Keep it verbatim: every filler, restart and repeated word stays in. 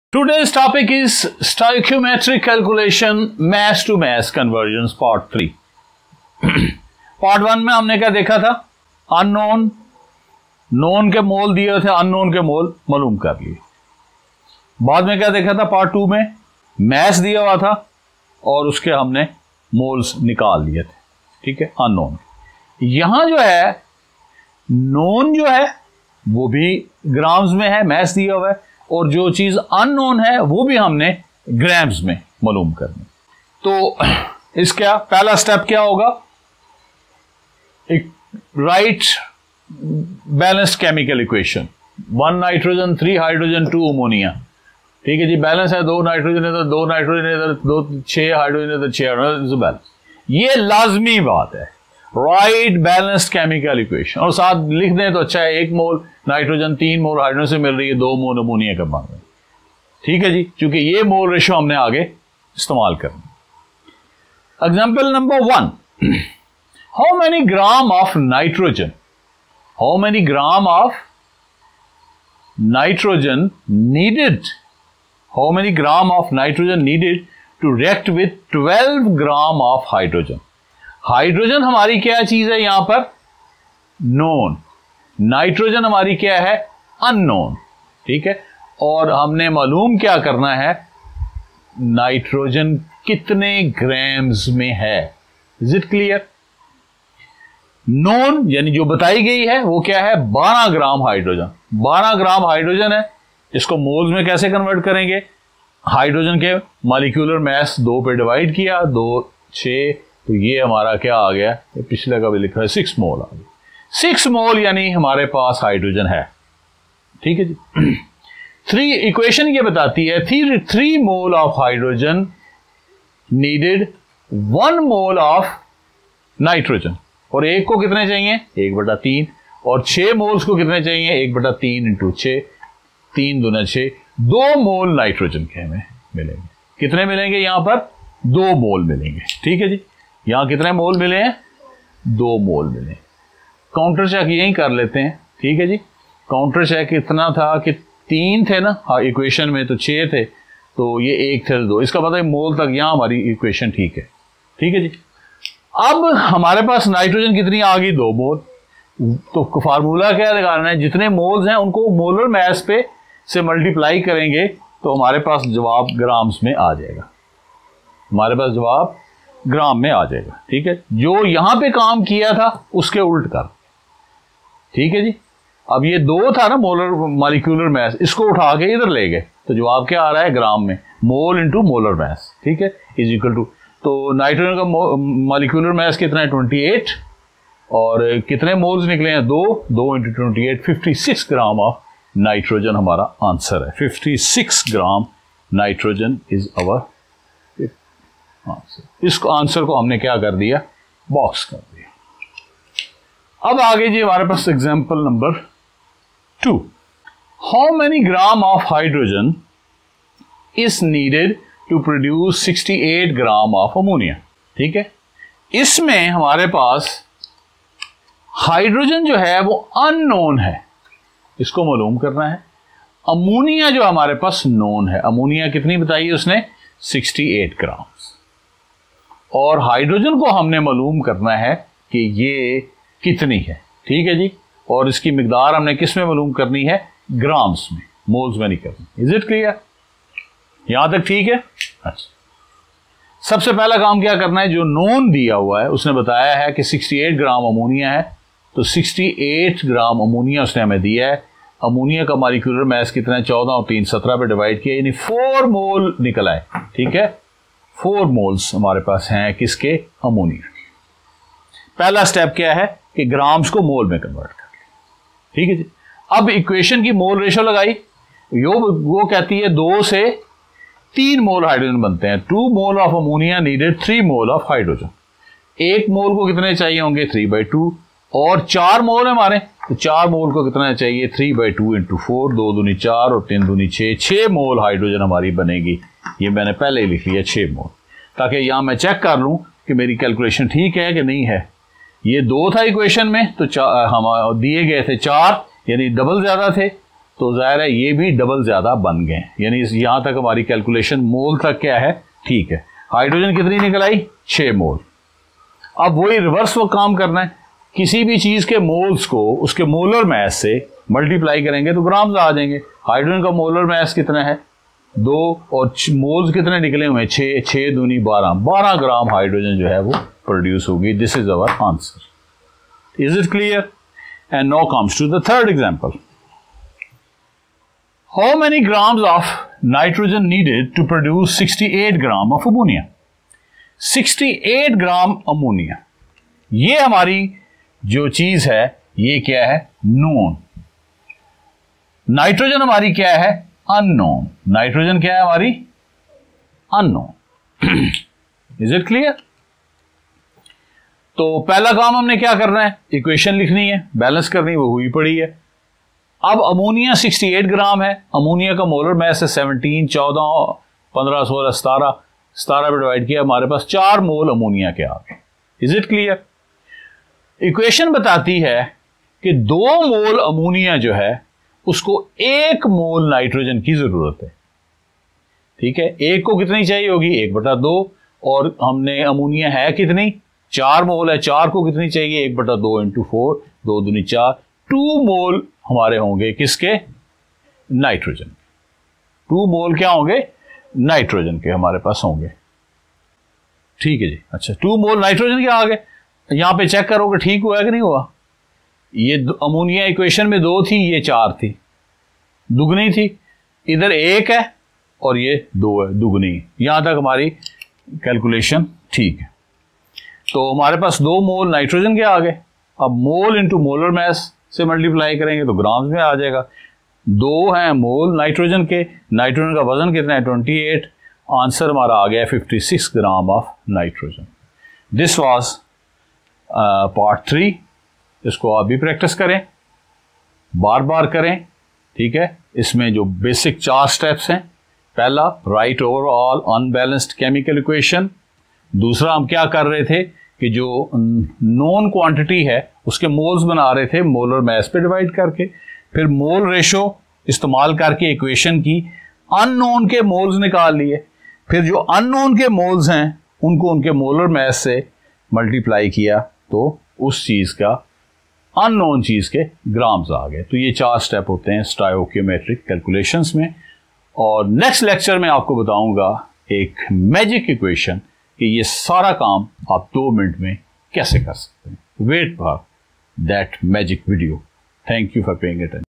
Today's topic is stoichiometric calculation, mass to mass conversions, part three. Part one में हमने क्या देखा था? अननोन, नोन के मोल दिए थे, अननोन के मोल मालूम कर लिए. बाद में क्या देखा था? पार्ट टू में मैस दिया हुआ था और उसके हमने मोल्स निकाल लिए थे. ठीक है, अननोन. यहां जो है नोन जो है वो भी ग्राम्स में है, मैस दिया हुआ है, और जो चीज अननोन है वो भी हमने ग्राम्स में मालूम करनी. तो इसका पहला स्टेप क्या होगा? एक right balanced chemical equation. One nitrogen, three hydrogen, two ammonia. ठीक है जी, बैलेंस है. दो नाइट्रोजन इधर, दो नाइट्रोजन इधर, दो छह हाइड्रोजन इधर, छह हाइड्रोजन बैलेंस. ये लाजमी बात है, राइट बैलेंस्ड केमिकल इक्वेशन. और साथ लिख दें तो अच्छा है, एक मोल नाइट्रोजन तीन मोल हाइड्रोजन से मिल रही है, दो मोल अमोनिया का बन रहा है. ठीक है जी, क्योंकि ये मोल रेशो हमने आगे इस्तेमाल करना. Example number one, how many gram of nitrogen how many gram of nitrogen needed how many gram of nitrogen needed to react with twelve gram of hydrogen. Hydrogen हमारी क्या चीज है यहां पर? नोन. नाइट्रोजन हमारी क्या है? अननोन. ठीक है, और हमने मालूम क्या करना है? नाइट्रोजन कितने ग्राम्स में है. Is it clear? नोन यानी जो बताई गई है वो क्या है? बारह ग्राम हाइड्रोजन. बारह ग्राम हाइड्रोजन है. इसको मोल्स में कैसे कन्वर्ट करेंगे? हाइड्रोजन के मॉलिक्यूलर मास दो पे डिवाइड किया, दो छह, तो ये हमारा क्या आ गया? ये पिछले का भी लिखा है, सिक्स मोल आ गया. सिक्स मोल यानी हमारे पास हाइड्रोजन है. ठीक है जी. थ्री इक्वेशन ये बताती है three three mole of hydrogen needed one mole of nitrogen. और एक को कितने चाहिए? एक बटा तीन. और छह मोल्स को कितने चाहिए? एक बटा तीन इंटू छह, तीन दुना छह. दो मोल नाइट्रोजन के हमें मिलेंगे. कितने मिलेंगे यहां पर? दो मोल मिलेंगे. ठीक है जी, यहां कितने मोल मिले हैं? दो मोल मिले. काउंटर चेक यही कर लेते हैं. ठीक है जी, काउंटर चेक कितना था कि तीन थे ना हाँ इक्वेशन में, तो छह थे, तो ये एक थे दो. इसका पता है मोल तक यहां हमारी इक्वेशन ठीक है. ठीक है जी. अब हमारे पास नाइट्रोजन कितनी आ गई? दो मोल. तो फार्मूला क्या लगाना है? जितने मोल्स हैं उनको मोलर मास पे से मल्टीप्लाई करेंगे तो हमारे पास जवाब ग्राम्स में आ जाएगा. हमारे पास जवाब ग्राम में आ जाएगा. ठीक है, जो यहां पे काम किया था उसके उल्ट कर. ठीक है जी. अब ये दो था ना मोलर मॉलिक्यूलर मास, इसको उठा के इधर ले गए तो जवाब क्या आ रहा है? ग्राम में. Mole into molar mass. ठीक है, इज इक्वल टू, तो नाइट्रोजन का मॉलिक्यूलर मास कितना है? अट्ठाईस. और कितने मोल्स निकले हैं? दो. दो into twenty eight, fifty six gram of nitrogen हमारा आंसर है. Fifty six gram nitrogen is our answer. इस आंसर को हमने क्या कर दिया? बॉक्स कर दिया. अब आगे जी हमारे पास example number two. How many gram of hydrogen is needed to produce sixty eight gram of ammonia. ठीक है, इसमें हमारे पास हाइड्रोजन जो है वो अननोन है, इसको मालूम करना है. अमोनिया जो हमारे पास नोन है. अमोनिया कितनी बताई है उसने? Sixty eight gram. और हाइड्रोजन को हमने मालूम करना है कि ये कितनी है. ठीक है जी, और इसकी मिकदार हमने किस में मालूम करनी है? ग्राम्स में, मोल्स में नहीं करनी. Is it clear? यहां तक ठीक है? अच्छा, सबसे पहला काम क्या करना है? जो नोन दिया हुआ है उसने बताया है कि सिक्सटी एट ग्राम अमोनिया है, तो सिक्सटी एट ग्राम अमोनिया उसने हमें दिया है. अमोनिया का मॉलिक्यूलर मास कितना है? चौदह और तीन सत्रह पे डिवाइड किया, यानी फोर मोल निकला है. ठीक है, फोर मोल्स हमारे पास हैं किसके? अमोनिया. पहला स्टेप क्या है कि ग्राम्स को मोल में कन्वर्ट कर लिया. ठीक है जी. अब इक्वेशन की मोल रेशो लगाई, यो वो कहती है दो से तीन मोल हाइड्रोजन बनते हैं. Two mole of ammonia needed three mole of hydrogen. एक मोल को कितने चाहिए होंगे? Three by two. और चार मोल है हमारे, तो चार मोल को कितना चाहिए? Three by two into four, दो दूनी चार और तीन दूनी छह. छह मोल हाइड्रोजन हमारी बनेगी. ये मैंने पहले ही लिख लिया छह मोल, ताकि यहां मैं चेक कर लूं कि मेरी कैलकुलेशन ठीक है कि नहीं है. ये दो था इक्वेशन में, तो हम दिए गए थे चार, यानी डबल ज्यादा थे, तो जाहिर है ये भी डबल ज्यादा बन गए, यानी यहां तक हमारी कैलकुलेशन मोल तक क्या है ठीक है। हाइड्रोजन कितनी निकल आई, छह मोल। अब वही रिवर्स वो काम करना है, किसी भी चीज के मोल्स को उसके मोलर मैस से मल्टीप्लाई करेंगे तो ग्राम्स आ जाएंगे। हाइड्रोजन का मोलर मैस कितना है, दो, और मोल्स कितने निकले हुए हैं, छह, छह दूनी बारह, बारह ग्राम हाइड्रोजन जो है वो प्रोड्यूस होगी। This is our answer. Is it clear? And now comes to the third example. How many grams of nitrogen needed to produce अड़सठ ग्राम ऑफ अमोनिया? अड़सठ ग्राम अमोनिया, ये हमारी जो चीज है ये क्या है, नोन। नाइट्रोजन हमारी क्या है, अननोन। नाइट्रोजन क्या है हमारी, अननोन। Is it clear? तो पहला काम हमने क्या करना है, इक्वेशन लिखनी है, बैलेंस करनी है, वो हुई पड़ी है। अब अमोनिया अड़सठ ग्राम है, अमोनिया का मोलर मैस है सत्रह, चौदह, पंद्रह, सोलह, सतारह, सतारह पे डिवाइड किया, हमारे पास चार मोल अमोनिया के आ गए। Is it clear? इक्वेशन बताती है कि दो मोल अमोनिया जो है उसको एक मोल नाइट्रोजन की जरूरत है। ठीक है, एक को कितनी चाहिए होगी, एक बटा दो, और हमने अमोनिया है कितनी, चार मोल है, चार को कितनी चाहिए, एक बटा दो इंटू फोर, दो दूनी चार, टू मोल हमारे होंगे किसके, नाइट्रोजन। टू मोल क्या होंगे, नाइट्रोजन के हमारे पास होंगे। ठीक है जी, अच्छा, टू मोल नाइट्रोजन के आ गए। यहां पे चेक करोगे ठीक हुआ है कि नहीं हुआ। ये अमोनिया इक्वेशन में दो थी, ये चार थी, दुगनी थी, इधर एक है और ये दो है, दुगनी। यहां तक हमारी कैलकुलेशन ठीक है। तो हमारे पास दो मोल नाइट्रोजन के आ गए। अब मोल इंटू मोलर मैस से मल्टीप्लाई करेंगे तो ग्राम्स में आ जाएगा। दो हैं मोल नाइट्रोजन के, नाइट्रोजन का वजन कितना है, अट्ठाईस। आंसर हमारा आ गया छप्पन gram of nitrogen. This was part three. इसको आप भी प्रैक्टिस करें, बार बार करें। ठीक है, इसमें जो बेसिक चार स्टेप्स हैं, पहला write overall unbalanced chemical equation. दूसरा हम क्या कर रहे थे कि जो नॉन क्वांटिटी है उसके मोल्स बना रहे थे मोलर मैस पे डिवाइड करके। फिर मोल रेशो इस्तेमाल करके इक्वेशन की अननोन के मोल्स निकाल लिए। फिर जो अननोन के मोल्स हैं उनको उनके मोलर मैस से मल्टीप्लाई किया तो उस चीज का अननोन चीज के ग्राम्स आ गए। तो ये चार स्टेप होते हैं स्टोइकियोमेट्रिक कैलकुलेशंस में। और नेक्स्ट लेक्चर में आपको बताऊंगा एक मैजिक इक्वेशन कि ये सारा काम आप दो मिनट में कैसे कर सकते हैं। Wait for that magic video. Thank you for paying attention.